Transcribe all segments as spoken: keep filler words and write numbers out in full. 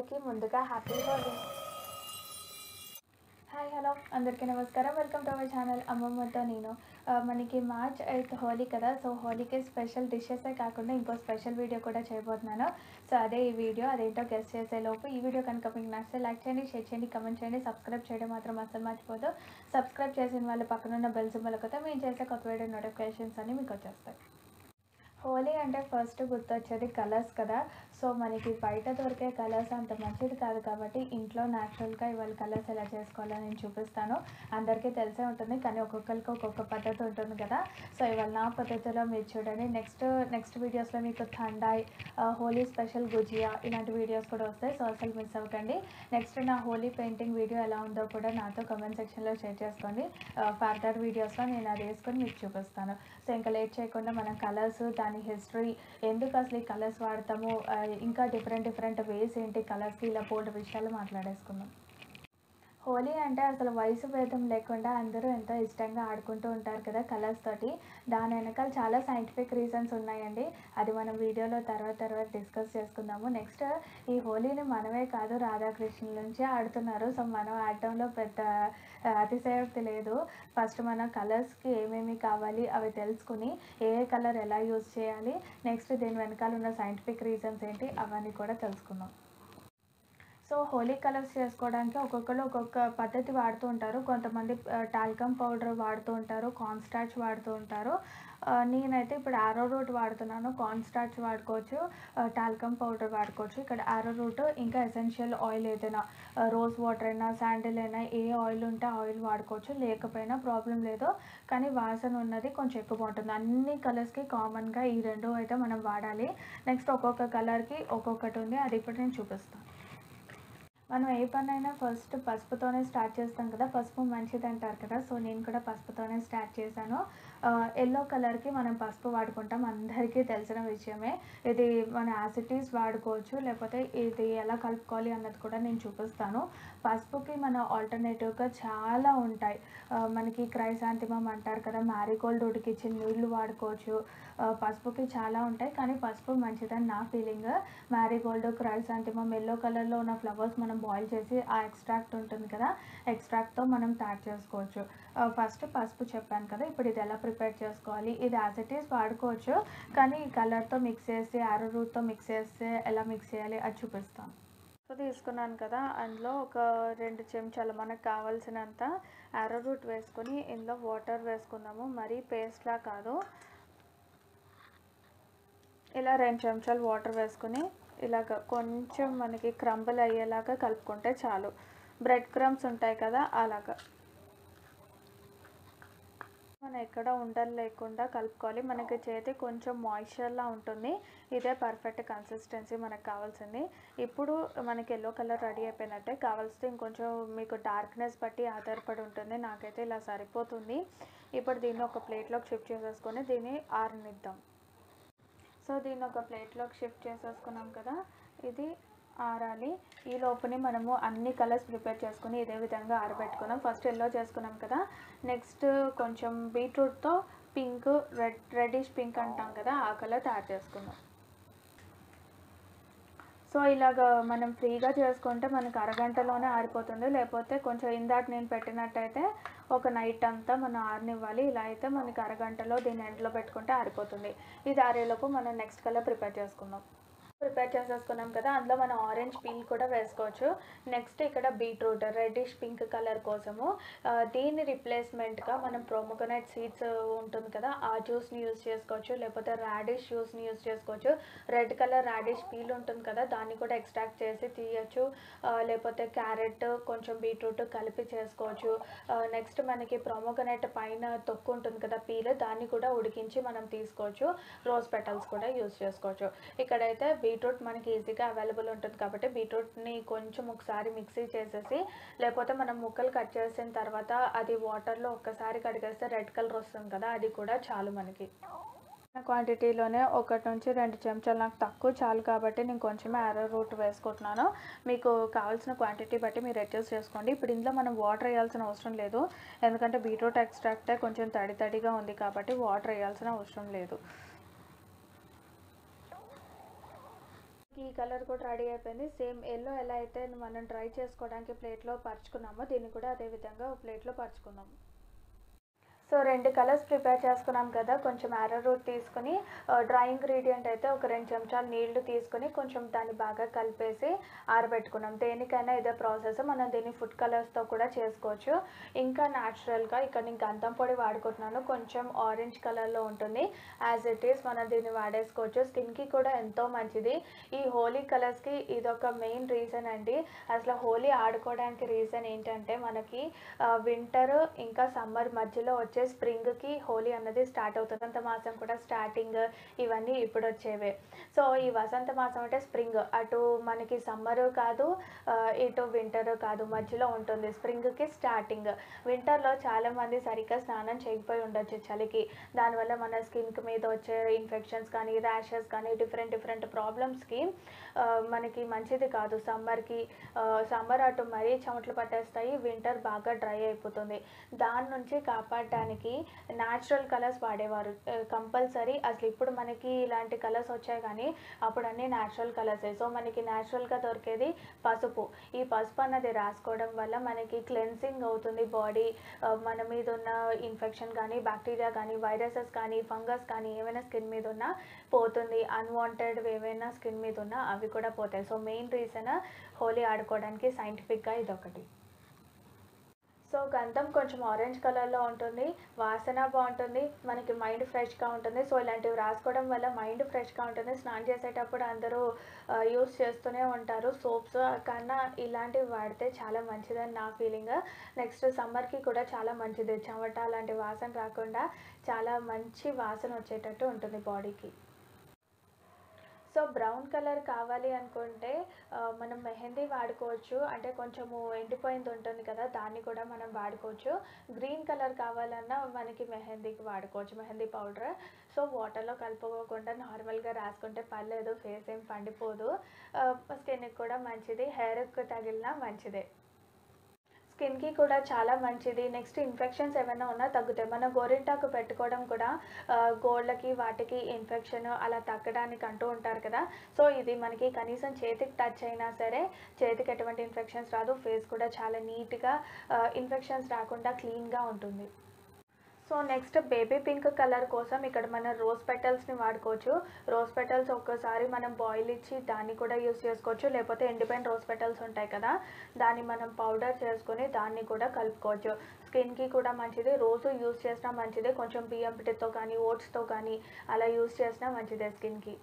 అందరికీ ముందుగా happy Holi. Hi hello అందరికీ నమస్కారం. వెల్కమ్ టు అవర్ ఛానల్ అమ్మమ్మతో నేను. మనకి మార్చ్ ఎయిత్ హోలీ కదా. సో హోలీకి స్పెషల్ డిషెసే కాకుండా ఇంకో స్పెషల్ వీడియో కూడా చేయబోతున్నాను. సో అదే ఈ వీడియో. అదేంటో గెస్ట్ చేసేలోపు ఈ వీడియో కనుక మీకు నచ్చితే లైక్ చేయండి, షేర్ చేయండి, కమెంట్ చేయండి, సబ్స్క్రైబ్ చేయడం మాత్రం అసలు మర్చిపోదు. సబ్స్క్రైబ్ చేసిన వాళ్ళు పక్కనున్న బెల్ సింబల్ కొత్త మేము చేసే కొత్త వీడియో నోటిఫికేషన్స్ అన్నీ మీకు వచ్చేస్తాయి. హోలీ అంటే ఫస్ట్ గుర్తొచ్చేది కలర్స్ కదా. సో మనకి బయట దొరికే కలర్స్ అంత మంచిది కాదు కాబట్టి ఇంట్లో న్యాచురల్గా ఇవాళ కలర్స్ ఎలా చేసుకోవాలో నేను చూపిస్తాను. అందరికీ తెలిసే ఉంటుంది కానీ ఒక్కొక్కరికి ఒక్కొక్క పద్ధతి ఉంటుంది కదా. సో ఇవాళ నా పద్ధతిలో మీరు చూడండి. నెక్స్ట్ నెక్స్ట్ వీడియోస్లో మీకు థండాయ్, హోలీ స్పెషల్ గుజియా ఇలాంటి వీడియోస్ కూడా వస్తాయి. సో అసలు మిస్ అవ్వకండి. నెక్స్ట్ నా హోలీ పెయింటింగ్ వీడియో ఎలా ఉందో కూడా నాతో కమెంట్ సెక్షన్లో షేర్ చేసుకోండి. ఫర్దర్ వీడియోస్లో నేను అది వేసుకొని మీకు చూపిస్తాను. సో ఇంకా లేట్ చేయకుండా మనం కలర్స్, దాని హిస్టరీ, ఎందుకు అసలు ఈ కలర్స్ వాడతాము, ఇంకా డిఫరెంట్ డిఫరెంట్ వేస్ ఏంటి కలర్స్కి, ఇలా బోల్డ్ విషయాలు మాట్లాడేసుకుందాం. హోలీ అంటే అసలు వయసు భేదం లేకుండా అందరూ ఎంతో ఇష్టంగా ఆడుకుంటూ ఉంటారు కదా కలర్స్ తోటి. దాని వెనకాల చాలా సైంటిఫిక్ రీజన్స్ ఉన్నాయండి. అది మనం వీడియోలో తర్వాత తర్వాత డిస్కస్ చేసుకుందాము. నెక్స్ట్ ఈ హోలీని మనమే కాదు రాధాకృష్ణుల నుంచి ఆడుతున్నారు. సో మనం ఆడటంలో పెద్ద అతిశయోక్తి లేదు. ఫస్ట్ మనం కలర్స్కి ఏమేమి కావాలి అవి తెలుసుకుని ఏ ఏ కలర్ ఎలా యూజ్ చేయాలి, నెక్స్ట్ దీని వెనకాల ఉన్న సైంటిఫిక్ రీజన్స్ ఏంటి అవన్నీ కూడా తెలుసుకుందాం. సో హోలీ కలర్స్ చేసుకోవడానికి ఒక్కొక్కరు ఒక్కొక్క పద్ధతి వాడుతూ ఉంటారు. కొంతమంది టాల్కమ్ పౌడర్ వాడుతూ ఉంటారు, కార్న్ స్టార్చ్ వాడుతూ ఉంటారు. నేనైతే ఇప్పుడు ఆరో రూట్ వాడుతున్నాను. కార్న్ స్టార్చ్ వాడుకోవచ్చు, టాల్కమ్ పౌడర్ వాడుకోవచ్చు. ఇక్కడ ఆరో రూట్ ఇంకా ఎసెన్షియల్ ఆయిల్ ఏదైనా రోజ్ వాటర్ అయినా శాండిల్ అయినా ఏ ఆయిల్ ఉంటే ఆయిల్ వాడుకోవచ్చు, లేకపోయినా ప్రాబ్లం లేదు. కానీ వాసన ఉన్నది కొంచెం ఎక్కువ బాగుంటుంది. అన్ని కలర్స్కి కామన్గా ఈ రెండు అయితే మనం వాడాలి. నెక్స్ట్ ఒక్కొక్క కలర్కి ఒక్కొక్కటి ఉంది, అది ఇప్పుడు నేను చూపిస్తాను. మనం ఏ పనైనా ఫస్ట్ పసుపుతోనే స్టార్ట్ చేస్తాం కదా. పసుపు మంచిది అంటారు కదా. సో నేను కూడా పసుపుతోనే స్టార్ట్ చేశాను. ఎల్లో కలర్కి మనం పసుపు వాడుకుంటాం, అందరికీ తెలిసిన విషయమే. ఇది మన యాసిటీస్ వాడుకోవచ్చు, లేకపోతే ఇది ఎలా కలుపుకోవాలి అన్నది కూడా నేను చూపిస్తాను. పసుపుకి మన ఆల్టర్నేటివ్గా చాలా ఉంటాయి. మనకి క్రైసాంతిమం అంటారు కదా, మ్యారీగోల్డ్ ఉడికిచ్చిన నీళ్ళు వాడుకోవచ్చు. పసుపుకి చాలా ఉంటాయి కానీ పసుపు మంచిదని నా ఫీలింగ్. మ్యారీగోల్డ్, క్రైసాంతిమం, ఎల్లో కలర్లో ఉన్న ఫ్లవర్స్ మనం బాయిల్ చేసి ఆ ఎక్స్ట్రాక్ట్ ఉంటుంది కదా, ఎక్స్ట్రాక్ట్తో మనం తయారు చేసుకోవచ్చు. ఫస్ట్ పసుపు చెప్పాను కదా, ఇప్పుడు ఇది ఎలా ప్రిపేర్ చేసుకోవాలి. ఇది యాజ్ ఇట్ ఈస్ వాడుకోవచ్చు కానీ కలర్తో మిక్స్ చేసి ఆరో రూట్తో మిక్స్ చేస్తే ఎలా మిక్స్ చేయాలి అది చూపిస్తాను. తీసుకున్నాను కదా, అందులో ఒక రెండు చెంచాలు మనకు కావాల్సినంత ఆరో రూట్ వేసుకొని ఇందులో వాటర్ వేసుకుందాము. మరీ పేస్ట్లా కాదు, ఇలా రెండు చెంచాలు వాటర్ వేసుకొని ఇలాగ కొంచెం మనకి క్రంబల్ అయ్యేలాగా కలుపుకుంటే చాలు. బ్రెడ్ క్రమ్స్ ఉంటాయి కదా అలాగా మనం ఎక్కడ ఉండలు లేకుండా కలుపుకోవాలి. మనకి చేతి కొంచెం మాయిశ్చర్లా ఉంటుంది. ఇదే పర్ఫెక్ట్ కన్సిస్టెన్సీ మనకు కావాల్సింది. ఇప్పుడు మనకి ఎల్లో కలర్ రెడీ అయిపోయినట్టే. కావాల్సింది ఇంకొంచెం మీకు డార్క్నెస్ బట్టి ఆధారపడి ఉంటుంది. నాకైతే ఇలా సరిపోతుంది. ఇప్పుడు దీన్ని ఒక ప్లేట్లోకి షిఫ్ట్ చేసేసుకొని దీన్ని ఆరనిద్దాం. సో దీన్ని ఒక ప్లేట్లోకి షిఫ్ట్ చేసేసుకున్నాం కదా, ఇది ఆరాలి. ఈ లోపుని మనము అన్ని కలర్స్ ప్రిపేర్ చేసుకుని ఇదే విధంగా ఆరబెట్టుకున్నాం. ఫస్ట్ ఎల్లో చేసుకున్నాం కదా, నెక్స్ట్ కొంచెం బీట్రూట్తో పింక్, రెడ్ రెడ్డిష్ పింక్ అంటాం కదా ఆ కలర్ తయారు చేసుకుందాం. సో ఇలాగ మనం ఫ్రీగా చేసుకుంటే మనకు అరగంటలోనే ఆరిపోతుంది. లేకపోతే కొంచెం ఇందాక నేను పెట్టినట్టయితే ఒక నైట్ అంతా మనం ఆరనివ్వాలి. ఇలా అయితే మనకి అరగంటలో దీన్ని ఎండలో పెట్టుకుంటే ఆరిపోతుంది. ఇది ఆరేలోపు మనం నెక్స్ట్ కలర్ ప్రిపేర్ చేసుకుందాం. ప్రిపేర్ చేసేసుకున్నాం కదా, అందులో మనం ఆరెంజ్ పీల్ కూడా వేసుకోవచ్చు. నెక్స్ట్ ఇక్కడ బీట్రూట్ రెడ్డిష్ పింక్ కలర్ కోసము దీని రిప్లేస్మెంట్గా మనం ప్రోమోగ్రనేట్ సీడ్స్ ఉంటుంది కదా ఆ జ్యూస్ని యూజ్ చేసుకోవచ్చు, లేకపోతే రాడిష్ జ్యూస్ని యూజ్ చేసుకోవచ్చు. రెడ్ కలర్ రాడిష్ పీల్ ఉంటుంది కదా దాన్ని కూడా ఎక్స్ట్రాక్ట్ చేసి తీయచ్చు, లేకపోతే క్యారెట్ కొంచెం బీట్రూట్ కలిపి చేసుకోవచ్చు. నెక్స్ట్ మనకి ప్రోమోగ్రనేట్ పైన తొక్కు ఉంటుంది కదా పీల్, దాన్ని కూడా ఉడికించి మనం తీసుకోవచ్చు. రోజ్ పెటల్స్ కూడా యూజ్ చేసుకోవచ్చు. ఇక్కడైతే బీట్రూట్ మనకి ఈజీగా అవైలబుల్ ఉంటుంది కాబట్టి బీట్రూట్ని కొంచెం ఒకసారి మిక్సీ చేసేసి, లేకపోతే మనం ముక్కలు కట్ చేసిన తర్వాత అది వాటర్లో ఒక్కసారి కడిగేస్తే రెడ్ కలర్ వస్తుంది కదా, అది కూడా చాలు మనకి. క్వాంటిటీలోనే ఒకటి నుంచి రెండు చెంచాలు నాకు తక్కువ చాలు కాబట్టి నేను కొంచెమే ఆరో రూట్ వేసుకుంటున్నాను. మీకు కావాల్సిన క్వాంటిటీ బట్టి మీరు అడ్జస్ట్ చేసుకోండి. ఇప్పుడు ఇందులో మనం వాటర్ వేయాల్సిన అవసరం లేదు, ఎందుకంటే బీట్రూట్ ఎక్స్ట్రాక్టే కొంచెం తడి తడిగా ఉంది కాబట్టి వాటర్ వేయాల్సిన అవసరం లేదు. ఈ కలర్ కూడా రెడీ అయిపోయింది. సేమ్ ఎల్లో ఎలా అయితే మనం డ్రై చేసుకోవడానికి ప్లేట్లో పరుచుకున్నామో దీన్ని కూడా అదే విధంగా ప్లేట్లో పరుచుకుందాం. సో రెండు కలర్స్ ప్రిపేర్ చేసుకున్నాం కదా. కొంచెం అరోరూట్ తీసుకొని డ్రై ఇంగ్రీడియంట్ అయితే ఒక రెండు చెంచాలు నీళ్లు తీసుకొని కొంచెం దాన్ని బాగా కలిపేసి ఆరబెట్టుకున్నాం. దేనికైనా ఇదే ప్రాసెస్. మనం దీన్ని ఫుడ్ కలర్స్తో కూడా చేసుకోవచ్చు. ఇంకా న్యాచురల్గా ఇక్కడ నేను గంధం పొడి వాడుకుంటున్నాను. కొంచెం ఆరెంజ్ కలర్లో ఉంటుంది. యాజ్ ఇట్ ఈస్ మనం దీన్ని వాడేసుకోవచ్చు. స్కిన్కి కూడా ఎంతో మంచిది. ఈ హోలీ కలర్స్కి ఇదొక మెయిన్ రీజన్ అండి. అసలు హోలీ ఆడుకోవడానికి రీజన్ ఏంటంటే మనకి వింటర్ ఇంకా సమ్మర్ మధ్యలో వచ్చే స్ప్రింగ్కి హోలీ అన్నది స్టార్ట్ అవుతుంది. వసంత మాసం కూడా స్టార్టింగ్ ఇవన్నీ ఇప్పుడు వచ్చేవే. సో ఈ వసంత మాసం అంటే స్ప్రింగ్, అటు మనకి సమ్మరు కాదు ఇటు వింటర్ కాదు, మధ్యలో ఉంటుంది. స్ప్రింగ్కి స్టార్టింగ్. వింటర్లో చాలామంది సరిగ్గా స్నానం చేయకపోయి ఉండొచ్చు చలికి. దానివల్ల మన స్కిన్కి మీద వచ్చే ఇన్ఫెక్షన్స్ కానీ ర్యాషెస్ కానీ డిఫరెంట్ డిఫరెంట్ ప్రాబ్లమ్స్కి మనకి మంచిది కాదు. సమ్మర్కి సమ్మర్ అటు మరీ చెమటలు పట్టేస్తాయి, వింటర్ బాగా డ్రై అయిపోతుంది. దాని నుంచి కాపాడడానికి న్యాచురల్ కలర్స్ వాడేవారు కంపల్సరీ. అసలు ఇప్పుడు మనకి ఇలాంటి కలర్స్ వచ్చాయి కానీ అప్పుడు అన్నీ న్యాచురల్ కలర్సే. సో మనకి న్యాచురల్గా దొరికేది పసుపు. ఈ పసుపు అన్నది రాసుకోవడం వల్ల మనకి క్లెన్సింగ్ అవుతుంది బాడీ. మన మీద ఉన్న ఇన్ఫెక్షన్ కానీ బ్యాక్టీరియా కానీ వైరసెస్ కానీ ఫంగస్ కానీ ఏమైనా స్కిన్ మీద ఉన్నా పోతుంది. అన్వాంటెడ్ ఏమైనా స్కిన్ మీద ఉన్నా అవి కూడా పోతాయి. సో మెయిన్ రీజన్ హోలీ ఆడుకోవడానికి సైంటిఫిక్గా ఇదొకటి. సో గంధం కొంచెం ఆరెంజ్ కలర్లో ఉంటుంది, వాసన బాగుంటుంది, మనకి మైండ్ ఫ్రెష్గా ఉంటుంది. సో ఇలాంటివి రాసుకోవడం వల్ల మైండ్ ఫ్రెష్గా ఉంటుంది. స్నానం చేసేటప్పుడు అందరూ యూస్ చేస్తూనే ఉంటారు సోప్స్ కన్నా ఇలాంటివి వాడితే చాలా మంచిదని నా ఫీలింగ్. నెక్స్ట్ సమ్మర్కి కూడా చాలా మంచిది. చెమట అలాంటి వాసన రాకుండా చాలా మంచి వాసన వచ్చేటట్టు ఉంటుంది బాడీకి. సో బ్రౌన్ కలర్ కావాలి అనుకుంటే మనం మెహందీ వాడుకోవచ్చు. అంటే కొంచెము ఎండిపోయింది ఉంటుంది కదా, దాన్ని కూడా మనం వాడుకోవచ్చు. గ్రీన్ కలర్ కావాలన్నా మనకి మెహందీకి వాడుకోవచ్చు, మెహందీ పౌడర్. సో వాటర్లో కలుపుకోకుండా నార్మల్గా రాసుకుంటే పర్లేదు, ఫేస్ ఏం పండిపోదు, స్కిన్కి కూడా మంచిది, హెయిర్కి తగిలినా మంచిదే. స్కిన్కి కూడా చాలా మంచిది. నెక్స్ట్ ఇన్ఫెక్షన్స్ ఏమైనా ఉన్నా తగ్గుతాయి. మనం గోరింటాకు పెట్టుకోవడం కూడా గోళ్ళకి వాటికి ఇన్ఫెక్షన్ అలా తగ్గడానికి అంటూ ఉంటారు కదా. సో ఇది మనకి కనీసం చేతికి టచ్ అయినా సరే చేతికి ఎటువంటి ఇన్ఫెక్షన్స్ రాదు. ఫేస్ కూడా చాలా నీట్గా ఇన్ఫెక్షన్స్ రాకుండా క్లీన్గా ఉంటుంది. So next baby pink colour కోసం ఇక్కడ మనం రోజ్ పెటల్స్ని వాడుకోవచ్చు. రోజ్ పెటల్స్ ఒక్కసారి మనం బాయిల్ ఇచ్చి దాన్ని కూడా యూస్ చేసుకోవచ్చు. లేకపోతే ఎండిపోయిన రోజ్ పెటల్స్ ఉంటాయి కదా, దాన్ని మనం పౌడర్ చేసుకొని దాన్ని కూడా కలుపుకోవచ్చు. స్కిన్కి కూడా మంచిది. రోజు యూస్ చేసినా మంచిదే. కొంచెం బియ్యం పిఠితో కానీ ఓట్స్తో కానీ అలా యూస్ చేసినా మంచిదే స్కిన్కి.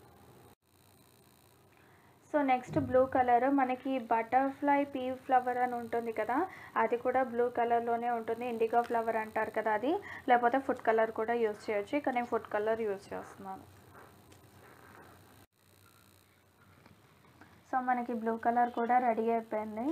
సో నెక్స్ట్ బ్లూ కలర్, మనకి బటర్ఫ్లై పీ ఫ్లవర్ అని ఉంటుంది కదా, అది కూడా బ్లూ కలర్లోనే ఉంటుంది. ఇండిగో ఫ్లవర్ అంటారు కదా అది, లేకపోతే ఫుడ్ కలర్ కూడా యూస్ చేయొచ్చు. ఇక్కడ నేను ఫుడ్ కలర్ యూస్ చేస్తున్నాను. సో మనకి బ్లూ కలర్ కూడా రెడీ అయిపోయింది.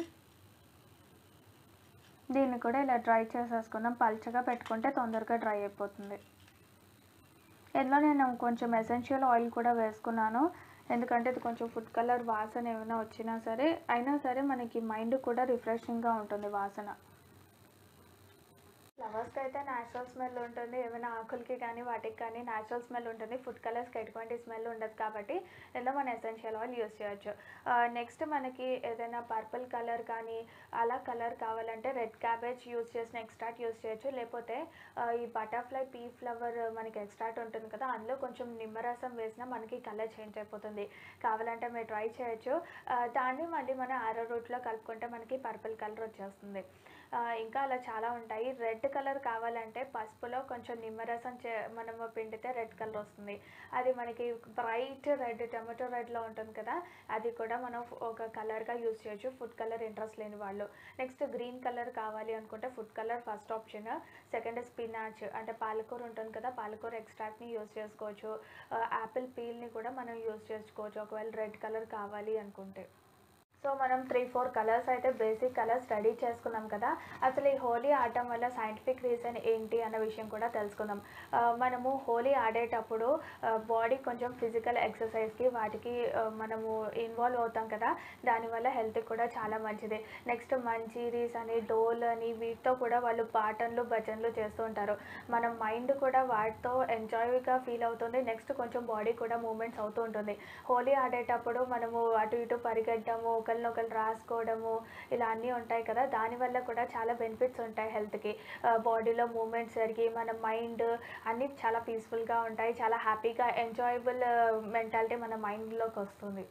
దీన్ని కూడా ఇలా డ్రై చేసేసుకుందాం. పల్చగా పెట్టుకుంటే తొందరగా డ్రై అయిపోతుంది. ఇందులో నేను కొంచెం ఎసెన్షియల్ ఆయిల్ కూడా వేసుకున్నాను. ఎందుకంటే ఇది కొంచెం ఫుడ్ కలర్ వాసన ఏమైనా వచ్చినా సరే అయినా సరే మనకి మైండ్ కూడా రిఫ్రెషింగ్గా ఉంటుంది వాసన. ఫ్లవర్స్కి అయితే న్యాచురల్ స్మెల్ ఉంటుంది. ఏమైనా ఆకులకి కానీ వాటికి కానీ న్యాచురల్ స్మెల్ ఉంటుంది. ఫుడ్ కలర్స్కి ఎటువంటి స్మెల్ ఉండదు కాబట్టి ఇందులో మన ఎసెన్షియల్ ఆయిల్ యూస్ చేయొచ్చు. నెక్స్ట్ మనకి ఏదైనా పర్పుల్ కలర్ కానీ అలా కలర్ కావాలంటే రెడ్ క్యాబేజ్ యూస్ చేసిన ఎక్స్ట్రాక్ట్ యూస్ చేయొచ్చు. లేకపోతే ఈ బటర్ఫ్లై పీ ఫ్లవర్ మనకి ఎక్స్ట్రాక్ట్ ఉంటుంది కదా, అందులో కొంచెం నిమ్మరసం వేసినా మనకి కలర్ చేంజ్ అయిపోతుంది. కావాలంటే మీరు ట్రై చేయొచ్చు. దాన్ని మళ్ళీ మన ఆరో రూట్లో కలుపుకుంటే మనకి పర్పుల్ కలర్ వచ్చేస్తుంది. ఇంకా అలా చాలా ఉంటాయి. రెడ్ కలర్ కావాలంటే పసుపులో కొంచెం నిమ్మరసం చే మనం పిండితే రెడ్ కలర్ వస్తుంది. అది మనకి బ్రైట్ రెడ్ టమాటో రెడ్లో ఉంటుంది కదా, అది కూడా మనం ఒక కలర్గా యూస్ చేయొచ్చు ఫుడ్ కలర్ ఇంట్రెస్ట్ లేని వాళ్ళు. నెక్స్ట్ గ్రీన్ కలర్ కావాలి అనుకుంటే food colour first option. Second spinach అంటే పాలకూర ఉంటుంది కదా, పాలకూర ఎక్స్ట్రాక్ట్ని యూస్ చేసుకోవచ్చు. యాపిల్ పీల్ని కూడా మనం యూస్ చేసుకోవచ్చు ఒకవేళ రెడ్ కలర్ కావాలి అనుకుంటే. సో మనం త్రీ ఫోర్ కలర్స్ అయితే బేసిక్ కలర్స్ రెడీ చేసుకున్నాం కదా. అసలు ఈ హోలీ ఆడటం వల్ల సైంటిఫిక్ రీజన్ ఏంటి అన్న విషయం కూడా తెలుసుకుందాం. మనము హోలీ ఆడేటప్పుడు బాడీ కొంచెం ఫిజికల్ ఎక్సర్సైజ్కి వాటికి మనము ఇన్వాల్వ్ అవుతాం కదా. దానివల్ల హెల్త్కి కూడా చాలా మంచిది. నెక్స్ట్ మంజీరీస్ అని డోల్ అని వీటితో కూడా వాళ్ళు పాటలు భజనలు చేస్తూ ఉంటారు. మన మైండ్ కూడా వాటితో ఎంజాయ్గా ఫీల్ అవుతుంది. నెక్స్ట్ కొంచెం బాడీ కూడా మూమెంట్స్ అవుతూ ఉంటుంది. హోలీ ఆడేటప్పుడు మనము అటు ఇటు పరిగెట్టడము, ఒకరినొకరు రాసుకోవడము ఇలా అన్నీ ఉంటాయి కదా. దానివల్ల కూడా చాలా బెనిఫిట్స్ ఉంటాయి హెల్త్కి. బాడీలో మూమెంట్స్ జరిగి మన మైండ్ అన్నీ చాలా పీస్ఫుల్గా ఉంటాయి. చాలా హ్యాపీగా ఎంజాయబుల్ మెంటాలిటీ మన మైండ్లోకి వస్తుంది.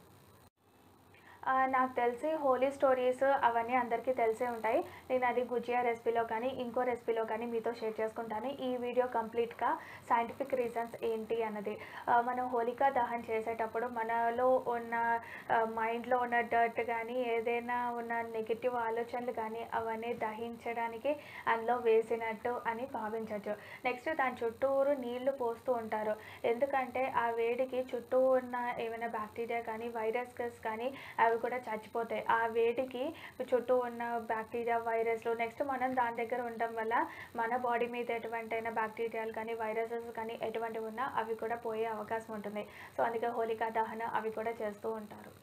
నాకు తెలిసి హోలీ స్టోరీస్ అవన్నీ అందరికీ తెలిసే ఉంటాయి. నేను అది గుజియా రెసిపీలో కానీ ఇంకో రెసిపీలో కానీ మీతో షేర్ చేసుకుంటాను. ఈ వీడియో కంప్లీట్గా సైంటిఫిక్ రీజన్స్ ఏంటి అన్నది. మనం హోలికా దహన్ చేసేటప్పుడు మనలో ఉన్న మైండ్లో ఉన్న డర్ట్ కానీ ఏదైనా ఉన్న నెగిటివ్ ఆలోచనలు కానీ అవన్నీ దహించడానికి అందులో వేసినట్టు అని భావించవచ్చు. నెక్స్ట్ దాని చుట్టూరు నీళ్లు పోస్తూ ఉంటారు. ఎందుకంటే ఆ వేడికి చుట్టూ ఉన్న ఏమైనా బ్యాక్టీరియా కానీ వైరస్స్ కానీ అవి కూడా చచ్చిపోతాయి. ఆ వేడికి చుట్టూ ఉన్న బ్యాక్టీరియా వైరస్లు నెక్స్ట్ మనం దాని దగ్గర ఉండడం వల్ల మన బాడీ మీద ఎటువంటి అయినా బ్యాక్టీరియాలు కానీ వైరసెస్ కానీ ఎటువంటివి ఉన్నా అవి కూడా పోయే అవకాశం ఉంటుంది. సో అందుకే హోలికా దహన అవి కూడా చేస్తూ ఉంటారు.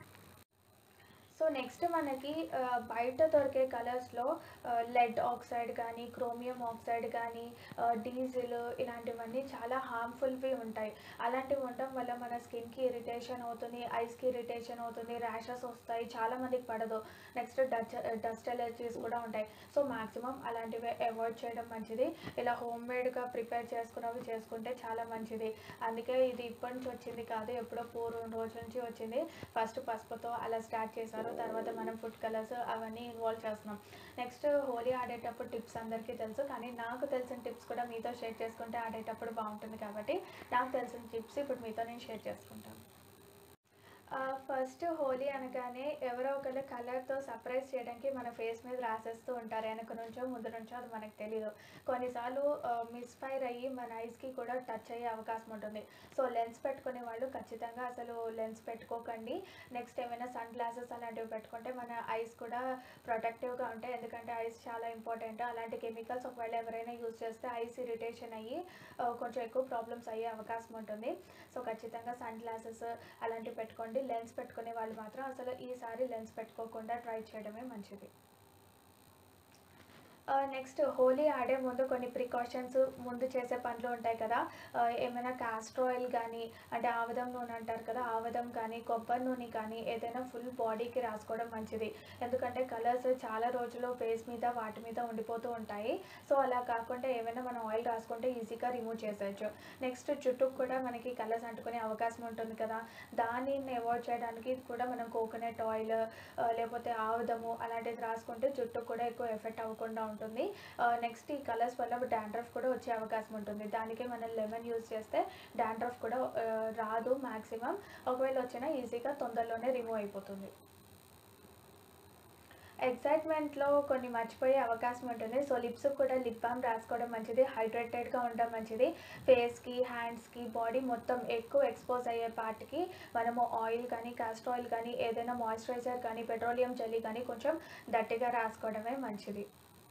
సో నెక్స్ట్ మనకి బయట దొరికే కలర్స్లో లెడ్ ఆక్సైడ్ కానీ క్రోమియం ఆక్సైడ్ కానీ డీజిల్ ఇలాంటివన్నీ చాలా హార్మ్ఫుల్వి ఉంటాయి. అలాంటివి ఉండడం వల్ల మన స్కిన్కి ఇరిటేషన్ అవుతుంది, ఐస్కి ఇరిటేషన్ అవుతుంది, ర్యాషెస్ వస్తాయి, చాలామందికి పడదు. నెక్స్ట్ డస్ట్ డస్ట్ ఎలర్జీస్ కూడా ఉంటాయి. సో మ్యాక్సిమం అలాంటివి అవాయిడ్ చేయడం మంచిది. ఇలా హోమ్ మేడ్గా ప్రిపేర్ చేసుకున్నవి చేసుకుంటే చాలా మంచిది. అందుకే ఇది ఇప్పటి నుంచి వచ్చింది కాదు, ఎప్పుడో పూర్వం రోజు నుంచి వచ్చింది. ఫస్ట్ పసుపుతో అలా స్టార్ట్ చేశారు, తర్వాత మనం ఫుడ్ కలర్స్ అవన్నీ ఇన్వాల్వ్ చేస్తున్నాం. నెక్స్ట్ హోలీ ఆడేటప్పుడు టిప్స్ అందరికీ తెలుసు, కానీ నాకు తెలిసిన టిప్స్ కూడా మీతో షేర్ చేసుకుంటే ఆడేటప్పుడు బాగుంటుంది. కాబట్టి నాకు తెలిసిన టిప్స్ ఇప్పుడు మీతో నేను షేర్ చేసుకుంటాను. ఫస్ట్ హోలీ అనగానే ఎవరో ఒకరు కలర్తో సర్ప్రైజ్ చేయడానికి మన ఫేస్ మీద రాసేస్తూ ఉంటారు. వెనక నుంచో ముందు నుంచో అది మనకు తెలీదు. కొన్నిసార్లు మిస్ఫైర్ అయ్యి మన ఐస్కి కూడా టచ్ అయ్యే అవకాశం ఉంటుంది. సో లెన్స్ పెట్టుకునే వాళ్ళు ఖచ్చితంగా అసలు లెన్స్ పెట్టుకోకండి. నెక్స్ట్ ఏమైనా సన్ గ్లాసెస్ అలాంటివి పెట్టుకుంటే మన ఐస్ కూడా ప్రొటెక్టివ్గా ఉంటాయి. ఎందుకంటే ఐస్ చాలా ఇంపార్టెంట్. అలాంటి కెమికల్స్ ఒకవేళ ఎవరైనా యూజ్ చేస్తే ఐస్ ఇరిటేషన్ అయ్యి కొంచెం ఎక్కువ ప్రాబ్లమ్స్ అయ్యే అవకాశం ఉంటుంది. సో ఖచ్చితంగా సన్ గ్లాసెస్ అలాంటివి పెట్టుకోండి. లెన్స్ పెట్టుకునే వాళ్ళు మాత్రం అసలు ఈసారి లెన్స్ పెట్టుకోకుండా ట్రై చేయడమే మంచిది. నెక్స్ట్ హోలీ ఆడే ముందు కొన్ని ప్రికాషన్స్ ముందు చేసే పనులు ఉంటాయి కదా. ఏమైనా కాస్టర్ ఆయిల్ కానీ అంటే ఆవదం నూనె అంటారు కదా, ఆవదం కానీ కొబ్బరి నూనె కానీ ఏదైనా ఫుల్ బాడీకి రాసుకోవడం మంచిది. ఎందుకంటే కలర్స్ చాలా రోజులు ఫేస్ మీద వాటి మీద ఉండిపోతూ ఉంటాయి. సో అలా కాకుండా ఏమైనా మనం ఆయిల్ రాసుకుంటే ఈజీగా రిమూవ్ చేసేయచ్చు. నెక్స్ట్ జుట్టుకు కూడా మనకి కలర్స్ అంటుకునే అవకాశం ఉంటుంది కదా, దానిని అవాయిడ్ చేయడానికి కూడా మనం కోకోనట్ ఆయిల్ లేకపోతే ఆవదము అలాంటిది రాసుకుంటే జుట్టుకు కూడా ఎక్కువ ఎఫెక్ట్ అవ్వకుండా ఉంటుంది. నెక్స్ట్ ఈ కలర్స్ వల్ల డాండ్రఫ్ కూడా వచ్చే అవకాశం ఉంటుంది. దానికే మనం లెమన్ యూజ్ చేస్తే డాండ్రఫ్ కూడా రాదు మ్యాక్సిమం. ఒకవేళ వచ్చినా ఈజీగా తొందరలోనే రిమూవ్ అయిపోతుంది. ఎక్సైట్మెంట్లో కొన్ని మర్చిపోయే అవకాశం ఉంటుంది. సో లిప్స్కి కూడా లిప్ బామ్ రాసుకోవడం మంచిది. హైడ్రేటెడ్గా ఉండడం మంచిది. ఫేస్కి హ్యాండ్స్కి బాడీ మొత్తం ఎక్కువ ఎక్స్పోజ్ అయ్యే పార్ట్కి మనము ఆయిల్ కానీ కాస్టర్ ఆయిల్ కానీ ఏదైనా మాయిశ్చరైజర్ కానీ పెట్రోలియం జెల్లీ కానీ కొంచెం గట్టిగా రాసుకోవడమే మంచిది.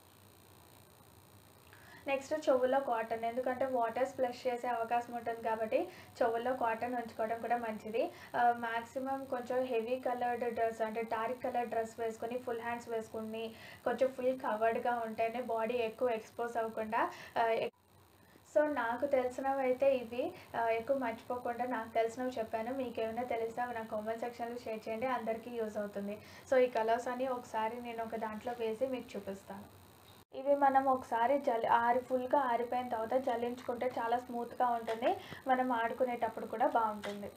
నెక్స్ట్ చెవుల్లో కాటన్, ఎందుకంటే వాటర్ స్ప్లష్ చేసే అవకాశం ఉంటుంది కాబట్టి చెవుల్లో కాటన్ ఉంచుకోవడం కూడా మంచిది. మ్యాక్సిమం కొంచెం హెవీ కలర్డ్ డ్రెస్ అంటే డార్క్ కలర్ డ్రెస్ వేసుకొని ఫుల్ హ్యాండ్స్ వేసుకుని కొంచెం ఫుల్ కవర్డ్గా ఉంటేనే బాడీ ఎక్కువ ఎక్స్పోజ్ అవ్వకుండా. సో నాకు తెలిసినవి అయితే ఇవి. ఎక్కువ మర్చిపోకుండా నాకు తెలిసినవి చెప్పాను. మీకు ఏమైనా తెలిస్తే అవి నా కామెంట్ సెక్షన్లో షేర్ చేయండి, అందరికీ యూజ్ అవుతుంది. సో ఈ కలర్స్ అని ఒకసారి నేను ఒక దాంట్లో వేసి మీకు చూపిస్తాను. ఇవి మనం ఒకసారి జల్లి ఆరి ఫుల్గా ఆరిపోయిన తర్వాత జల్లించుకుంటే చాలా స్మూత్గా ఉంటుంది. మనం ఆడుకునేటప్పుడు కూడా బాగుంటుంది.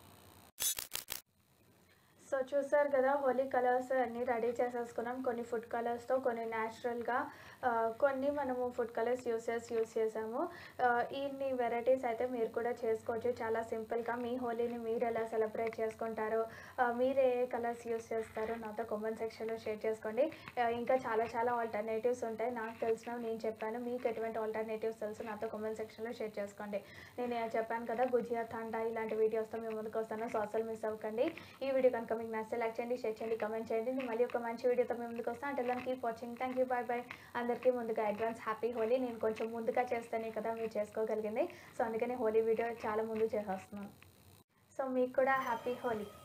సో చూసారు కదా, హోలీ కలర్స్ అన్నీ రెడీ చేసేసుకున్నాం. కొన్ని ఫుడ్ కలర్స్తో, కొన్ని న్యాచురల్గా కొన్ని మనము ఫుడ్ కలర్స్ యూస్ చేసి యూస్ చేసాము. ఇన్ని వెరైటీస్ అయితే మీరు కూడా చేసుకోవచ్చు చాలా సింపుల్గా. మీ హోలీని మీరు ఎలా సెలబ్రేట్ చేసుకుంటారో, మీరు ఏ కలర్స్ యూస్ చేస్తారో నాతో కామెంట్ సెక్షన్లో షేర్ చేసుకోండి. ఇంకా చాలా చాలా ఆల్టర్నేటివ్స్ ఉంటాయి, నాకు తెలిసినవి నేను చెప్పాను. మీకు ఎటువంటి ఆల్టర్నేటివ్స్ తెలుసు నాతో కామెంట్ సెక్షన్లో షేర్ చేసుకోండి. నేను చెప్పాను కదా గుజియా థండా ఇలాంటి వీడియోస్తో మేము ముందుకు వస్తాను, సో అసలు మిస్ అవ్వకండి. ఈ వీడియో కనుక మీకు నచ్చితే లైక్ చేయండి, షేర్ చేయండి, కామెంట్ చేయండి. నేను మళ్ళీ ఒక మంచి వీడియోతో మేము ముందుకు వస్తాను. అంటే దాన్ని keep watching. Thank you, bye bye. అందరికీ ముందుగా అడ్వాన్స్ హ్యాపీ హోలీ. నేను కొంచెం ముందుగా చేస్తేనే కదా మీరు చేసుకోగలిగింది, సో అందుకని హోలీ వీడియో చాలా ముందు చేసేస్తున్నాను. సో మీకు కూడా హ్యాపీ హోలీ.